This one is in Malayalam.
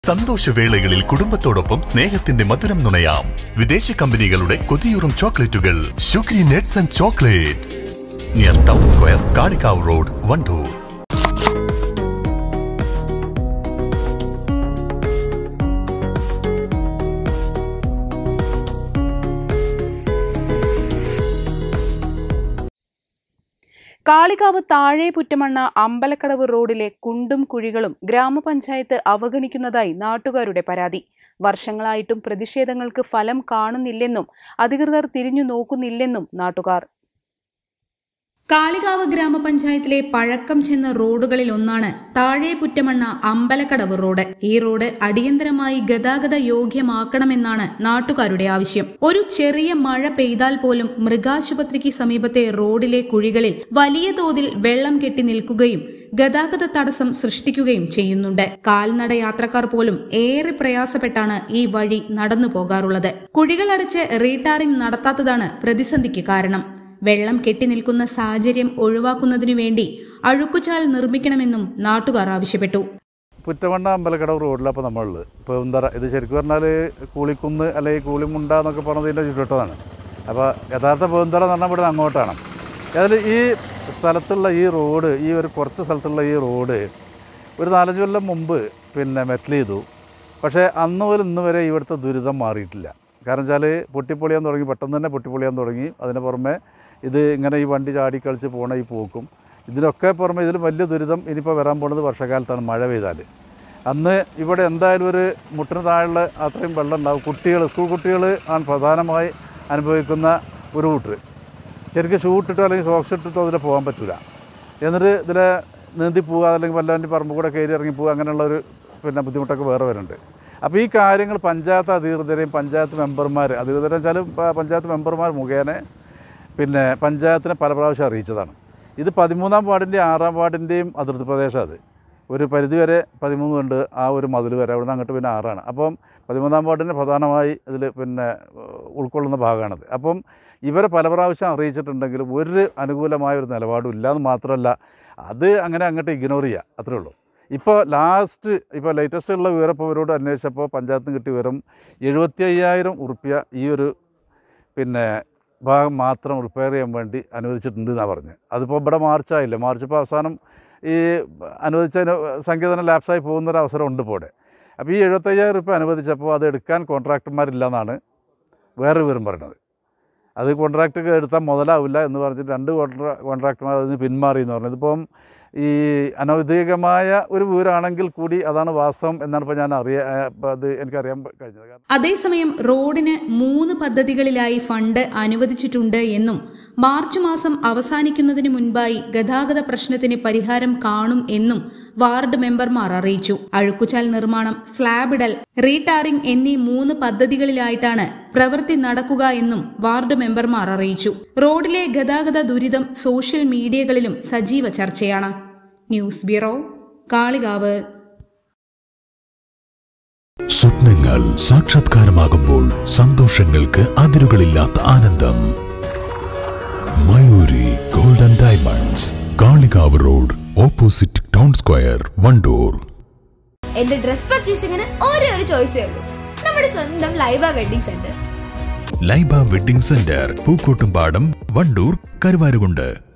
സന്തോഷവേളകളിൽ കുടുംബത്തോടൊപ്പം സ്നേഹത്തിന്റെ മധുരം നുണയാം. വിദേശ കമ്പനികളുടെ കൊതിയൂറും ചോക്ലേറ്റുകൾ Shukri nuts and chocolates near town square, Kalikavu road, Wandoor. Kalikavu താഴെ പുറ്റമണ്ണ അമ്പലക്കടവ് റോഡിലെ കുണ്ടും കുഴികളും ഗ്രാമപഞ്ചായത്ത് അവഗണിക്കുന്നതായി നാട്ടുകാരുടെ പരാതി. വർഷങ്ങളായിട്ടും പ്രതിഷേധങ്ങൾക്ക് ഫലം കാണുന്നില്ലെന്നും അധികൃതർ തിരിഞ്ഞു നോക്കുന്നില്ലെന്നും നാട്ടുകാർ. കാളികാവ് ഗ്രാമപഞ്ചായത്തിലെ പഴക്കം ചെന്ന റോഡുകളിൽ ഒന്നാണ് താഴെ പുറ്റമണ്ണ അമ്പലക്കടവ് റോഡ്. ഈ റോഡ് അടിയന്തരമായി ഗതാഗത യോഗ്യമാക്കണമെന്നാണ് നാട്ടുകാരുടെ ആവശ്യം. ഒരു ചെറിയ മഴ പെയ്താൽ പോലും മൃഗാശുപത്രിക്ക് സമീപത്തെ റോഡിലെ കുഴികളിൽ വലിയ തോതിൽ വെള്ളം കെട്ടി നിൽക്കുകയും ഗതാഗത തടസ്സം സൃഷ്ടിക്കുകയും ചെയ്യുന്നുണ്ട്. കാൽനട യാത്രക്കാർ പോലും ഏറെ പ്രയാസപ്പെട്ടാണ് ഈ വഴി നടന്നു പോകാറുള്ളത്. കുഴികളടച്ച് റീടാറിംഗ് നടത്താത്തതാണ് പ്രതിസന്ധിക്ക് കാരണം. വെള്ളം കെട്ടിനിൽക്കുന്ന സാഹചര്യം ഒഴിവാക്കുന്നതിനു വേണ്ടി അഴുക്കുചാൽ നിർമ്മിക്കണമെന്നും നാട്ടുകാർ ആവശ്യപ്പെട്ടു. പുറ്റമണ്ണ അമ്പലക്കടവ് റോഡിലപ്പോൾ നമ്മളുള്ളത് ഇപ്പോൾ ഇത് ശരിക്കും പറഞ്ഞാൽ കൂളിക്കുന്ന് അല്ലെങ്കിൽ കൂളിമുണ്ട എന്നൊക്കെ പറഞ്ഞതിൻ്റെ ചുറ്റോട്ടതാണ്. അപ്പോൾ യഥാർത്ഥ പേന്തറ എന്ന് പറഞ്ഞാൽ ഇവിടെ അങ്ങോട്ടാണ്. അതിൽ ഈ സ്ഥലത്തുള്ള ഈ റോഡ്, ഈ ഒരു കുറച്ച് സ്ഥലത്തുള്ള ഈ റോഡ് ഒരു 4-5 കൊല്ലം മുമ്പ് മെറ്റൽ ചെയ്തു. പക്ഷേ അന്ന് പോലും ഇന്ന് വരെ ഇവിടുത്തെ ദുരിതം മാറിയിട്ടില്ല. കാരണം വെച്ചാൽ പൊട്ടിപ്പൊളിയാൻ തുടങ്ങി, പെട്ടെന്ന് തന്നെ പൊട്ടിപ്പൊളിയാൻ തുടങ്ങി. അതിന് പുറമെ ഇത് ഇങ്ങനെ ഈ വണ്ടി ചാടിക്കളിച്ച് പോകണ ഈ പോക്കും, ഇതിനൊക്കെ പുറമെ ഇതിൽ വലിയ ദുരിതം ഇനിയിപ്പോൾ വരാൻ പോകുന്നത് വർഷകാലത്താണ്. മഴ പെയ്താൽ അന്ന് ഇവിടെ എന്തായാലും ഒരു മുട്ടിന് താഴെ അത്രയും വെള്ളം ഉണ്ടാവും. സ്കൂൾ കുട്ടികൾ ആണ് പ്രധാനമായി അനുഭവിക്കുന്ന ഒരു റൂട്ട്. ശരിക്കും ഷൂ ഇട്ടിട്ടോ അല്ലെങ്കിൽ സോക്സ് ഇട്ടിട്ടോ അതിൽ പോകാൻ പറ്റില്ല. എന്നിട്ട് ഇതിൽ നീന്തി പോവുക, അല്ലെങ്കിൽ വല്ലവൻ്റെ പറമ്പ് കൂടെ കയറി ഇറങ്ങി പോവുക, അങ്ങനെയുള്ളൊരു ബുദ്ധിമുട്ടൊക്കെ വേറെ വരുന്നുണ്ട്. അപ്പോൾ ഈ കാര്യങ്ങൾ പഞ്ചായത്ത് അധികൃതരെയും പഞ്ചായത്ത് മെമ്പർമാർ, അധികൃതരെന്ന് വെച്ചാൽ പഞ്ചായത്ത് മെമ്പർമാർ മുഖേന പഞ്ചായത്തിനെ പല പ്രാവശ്യം അറിയിച്ചതാണ്. ഇത് 13-ാം വാർഡിൻ്റെയും 6-ാം വാർഡിൻ്റെയും അതിർത്തി പ്രദേശം. അത് ഒരു പരിധി വരെ 13 ഉണ്ട്, ആ ഒരു മതിൽ വരെ. അവിടെ നിന്ന് അങ്ങോട്ട് 6-ആണ്. അപ്പം 13-ാം വാർഡിനെ പ്രധാനമായി ഇതിൽ ഉൾക്കൊള്ളുന്ന ഭാഗമാണത്. അപ്പം ഇവരെ പല പ്രാവശ്യം അറിയിച്ചിട്ടുണ്ടെങ്കിലും ഒരു അനുകൂലമായ ഒരു നിലപാടും ഇല്ലയെന്ന് മാത്രമല്ല, അത് അങ്ങനെ അങ്ങോട്ട് ഇഗ്നോർ ചെയ്യുക, അത്രേ ഉള്ളൂ. ഇപ്പോൾ ലേറ്റസ്റ്റ് ഉള്ള വിവരം ഇപ്പോൾ ഇവരോട് അന്വേഷിച്ചപ്പോൾ പഞ്ചായത്തിന് കിട്ടിയ വിവരം 75,000 ഉറുപ്പ്യ ഈ ഒരു ഭാഗം മാത്രം റിപ്പയർ ചെയ്യാൻ വേണ്ടി അനുവദിച്ചിട്ടുണ്ട് എന്നാണ് പറഞ്ഞത്. അതിപ്പോൾ ഇവിടെ മാർച്ചായില്ല. മാർച്ചിപ്പോൾ അവസാനം ഈ അനുവദിച്ചതിന് സംഖ്യ തന്നെ ലാപ്സായി പോകുന്നൊരവസരം ഉണ്ട് ഇപ്പോൾ ഇവിടെ. അപ്പോൾ ഈ 75,000 ഉറുപ്പ്യ അനുവദിച്ചപ്പോൾ അത് എടുക്കാൻ കോൺട്രാക്ടർമാരില്ല എന്നാണ് വേറെ വിവരം പറയുന്നത്. അത് കോൺട്രാക്റ്റ് എടുത്താൽ മുതലാവില്ല എന്ന് പറഞ്ഞിട്ട് 2 കോൺട്രാക്ടർമാർ അതിന് പിന്മാറി എന്ന് പറഞ്ഞത്. ഇതിപ്പം ഈ അനൗദ്യോഗികമായ ഒരു വിവരമാണെങ്കിൽ കൂടി അതാണ് വാസ്തവം എന്നാണ് ഇപ്പോൾ അത് എനിക്കറിയാൻ കഴിഞ്ഞത്. അതേസമയം റോഡിന് 3 പദ്ധതികളിലായി ഫണ്ട് അനുവദിച്ചിട്ടുണ്ട് എന്നും മാർച്ച് മാസം അവസാനിക്കുന്നതിന് മുൻപായി ഗതാഗത പ്രശ്നത്തിന് പരിഹാരം കാണും എന്നും വാർഡ് മെമ്പർമാർ അറിയിച്ചു. അഴുക്കുചാൽ നിർമ്മാണം, സ്ലാബിടൽ, റീടാറിംഗ് എന്നീ 3 പദ്ധതികളിലായിട്ടാണ് പ്രവൃത്തി നടക്കുക എന്നും വാർഡ് മെമ്പർമാർ അറിയിച്ചു. റോഡിലെ ഗതാഗത ദുരിതം സോഷ്യൽ മീഡിയകളിലും സജീവ ചർച്ചയാണ്. News bureau, Kalikavu. സ്വപ്നങ്ങൾ സാക്ഷാത്കാരമാകുമ്പോൾ സന്തോഷങ്ങൾക്ക് അതിരുകളില്ലാത്ത ആനന്ദം. Mayuri golden diamonds, Kalikavu road, opposite town square, Wandoor. എന്റെ ഡ്രസ് പർച്ചേസിംഗിന് ഒരേ ഒരു ചോയ്സേ ഉള്ളൂ, നമ്മുടെ സ്വന്തം Laiba wedding centre. Laiba wedding centre, Pookkottumpadam, Wandoor, Karuvarakundu.